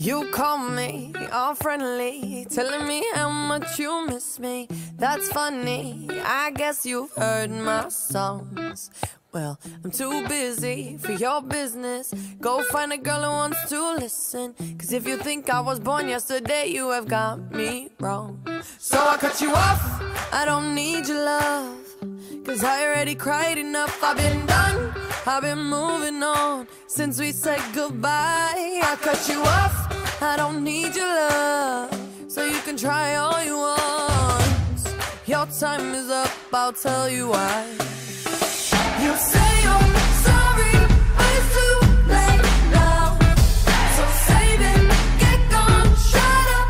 You call me all friendly, telling me how much you miss me. That's funny, I guess you've heard my songs. Well, I'm too busy for your business. Go find a girl who wants to listen. Cause if you think I was born yesterday, you have got me wrong. So I cut you off, I don't need your love. Cause I already cried enough, I've been done, I've been moving on since we said goodbye. I cut you off, I don't need your love. So you can try all you want. Your time is up, I'll tell you why. You say you're sorry, but it's too late now. So save it, get gone, shut up.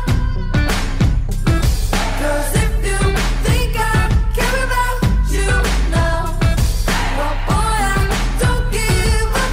Cause if you think I care about you now, well boy, I don't give a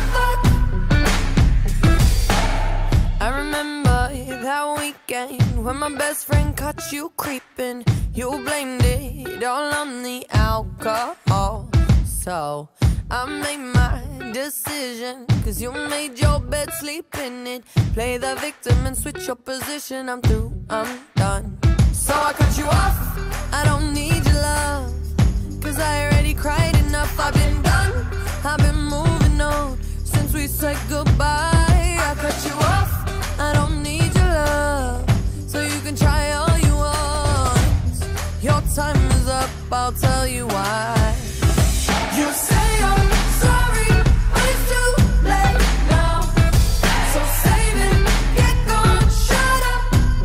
fuck. I remember that weekend when my best friend caught you creeping. You blamed it all on the alcohol. So I made my decision, cause you made your bed, sleep in it. Play the victim and switch your position. I'm through, I'm done. So I cut you off, I don't need your love. Cause I already cried enough, I've been done, I've been moving on since we said goodbye. I cut you off, I don't need your love. So you can try all you want. Your time is up, I'll tell you why. You say I'm sorry, but it's too late now. So save it, get gone, shut up.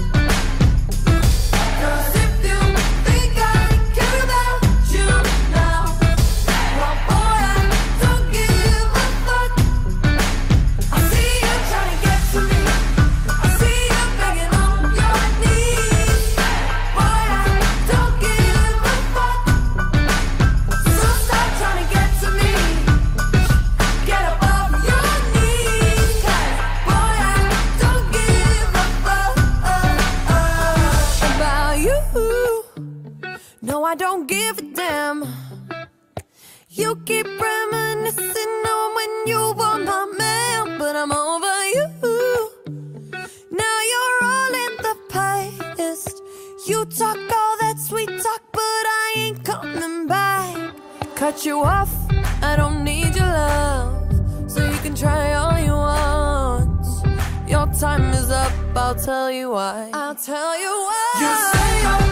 Cause if you think I care about you now, well boy, I don't give a fuck. I see you trying to get to me, I see you begging on your knees. Boy, I don't give a fuck. So stop trying to get to me. Get up off your knees. Cause boy, I don't give a fuck about you. No, I don't give a damn. You keep reminiscing on when you were my man, but I'm over you. Now you're all in the past. You talk all that sweet talk, but I ain't coming back. Cut you off, I don't need your love. So you can try all you want. Your time is up, I'll tell you why. I'll tell you why. You say